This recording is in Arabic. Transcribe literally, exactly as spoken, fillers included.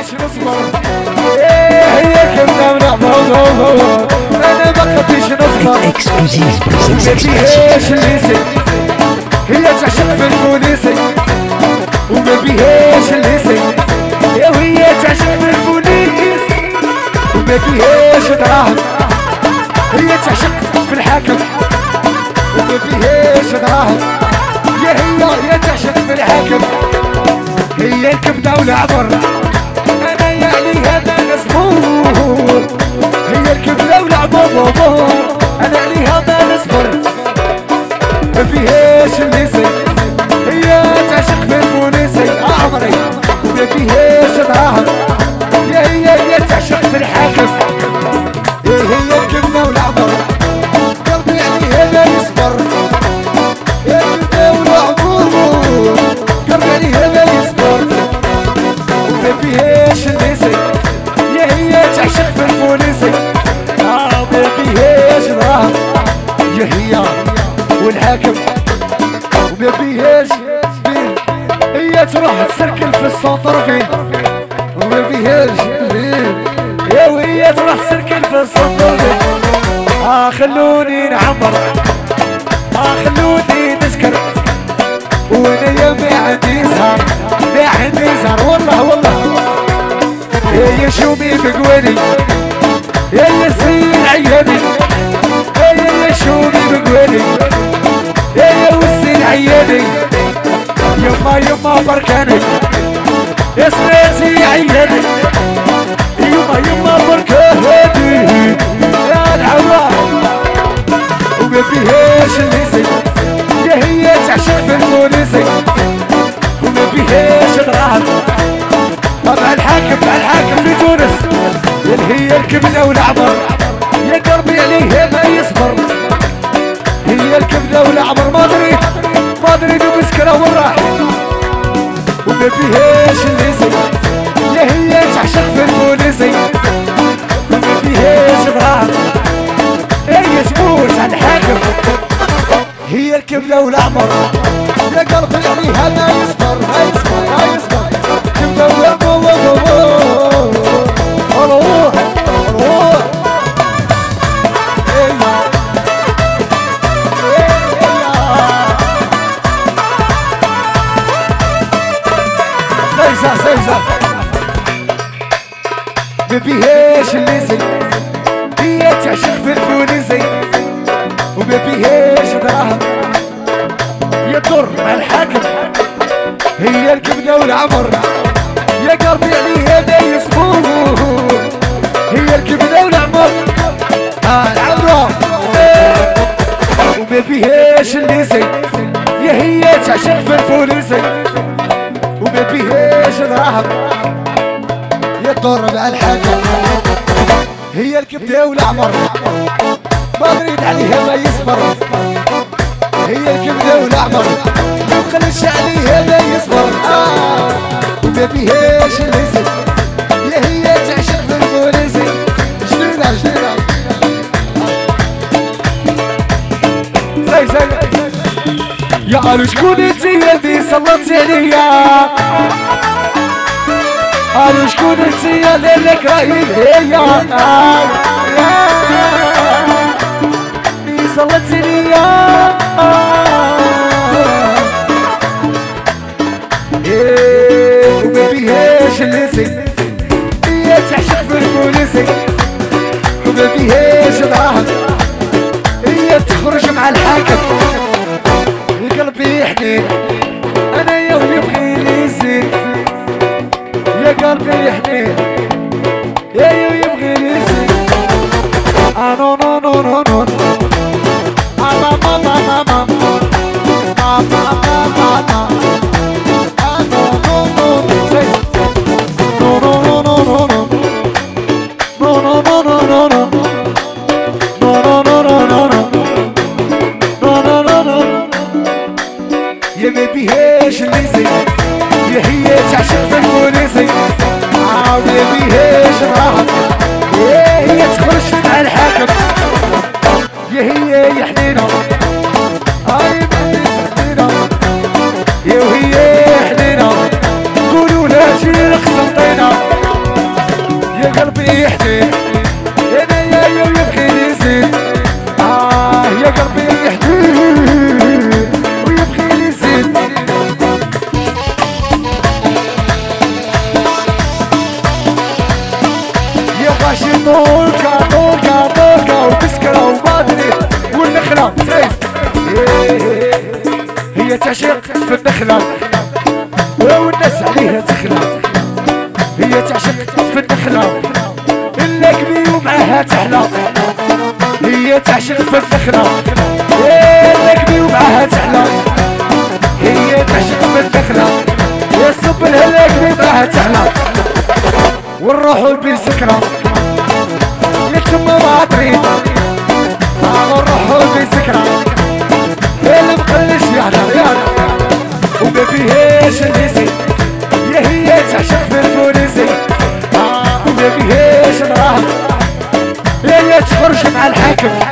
نصبر هي كلنا ونعبر انا ما خديش نصبر ما فيهاش الليسي هي تعشق في البوليسي وما فيهاش الليسي وهي تعشق في البوليس وما فيهاش دراهم هي تعشق في الحاكم وما فيهاش دراهم يا هي هي تعشق في الحاكم هي الكبده والعبر انا يعني هذا نصبور هي الكبده والعبر انا يعني هذا نصبر ما فيهاش الليسي هي تعشق في البوليسي عمري ما فيهاش دراهم يا هي هي تعشق في الحاكم هي الكبده والعبر قلبي يعني هذا يصبر يا الكبده والعبر قلبي يعني هذا يصبر وما فيهاش الليسي يا هي تعشق في البوليسي اه ما فيهاش دراهم يا هي والحاكم وما فيهاش بين هي تروح تسركل في السونتر فين وما فيهاش بين يا وهي تروح تسركل في السونتر فين اه خلوني نعمر اه خلوني نسكر وانا يا ما عندي زهر ما عندي زهر والله والله يا شومي بقواني يا ياسين عياني يا يا شومي بقواني يا يا وسين عياني يما يما بركاني يا سراسي عياني يما يما بركاني يا العوام وما فيهاش الليسي يا هي تعشق في البوليسي وما فيهاش دراهم مع الحاكم مع الحاكم في تونس اللي هي الكبده والعبر يا قلبي عليه ما يصبر هي الكبده والعبر ما ادري ما ادري دو مسكره والراح وما فيهاش الليسي يا هي تعشق في البوليسي وما فيهاش دراهم هي سبوس على الحاكم هي الكبده والعبر يا قلبي عليها ما يصبر ما يصبر ما يصبر كبده والعبر روح روح زيزا زيزا ما فيهاش الليسي هي تعشق في البوليسي وما فيهاش دراهم يا الدر مع الحاكم هي الكبده والعمر يا قلبي عليها ما يصبر هي الكبده والعمر اه العمره وما فيهاش الليسي يا هي تعشق في البوليسي وما فيهاش دراهم يا الدر مع الحاكم هي الكبده والعمر ما دريت عليها ما يصبر هي الكبده والعمر ما خليش عليها ما يصبر آه وما فيهاش الليسي يا هي تعشق في البوليسي جديده جديده زي زي يا قالوا شكون انت يا ذي صلتي عليا قالوا شكون انت يا ذي لك رايد هي صلتي ليا وما فيهاش الليسي هي تعشق في البوليسي وما فيهاش دراهم هي تخرج مع الحاكم قلبي حنين انا يا ويبغي لي زين يا قلبي حنين يا يا يبغي لي زين آه نو نو نو نو نو آه ما ما ما ما ما ما ما ما ما آه نو نو نو زي نو نو نو نو نو نو نو نو نو نو نو يا ما بيهاش الليسي يا هي تعشق في البوليسي اه ما بيهاش راحت يا هي تخرج مع الحاكم يا هي يا حنينه هاي بنتي حنينه يا وهي حنينه قولوا لها شي القسنطينه هي تعشق في النخلة والناس عليها تخلى. هي تعشق في النخلة إلا كبي ومعاها تحلى. هي تعشق في النخلة إلا كبي ومعاها تحلى. هي تعشق في النخلة يا صب الهلا كبي ومعاها تحلى. ونروحوا البير سكرة يا تما معطرين ونروحوا البير سكرة اللي مقلش يعرف يعرف وما فيهاش الهيسي. يا هي تعشق في البوليسي وما فيهاش نراها. لا لا تخرج مع الحاكم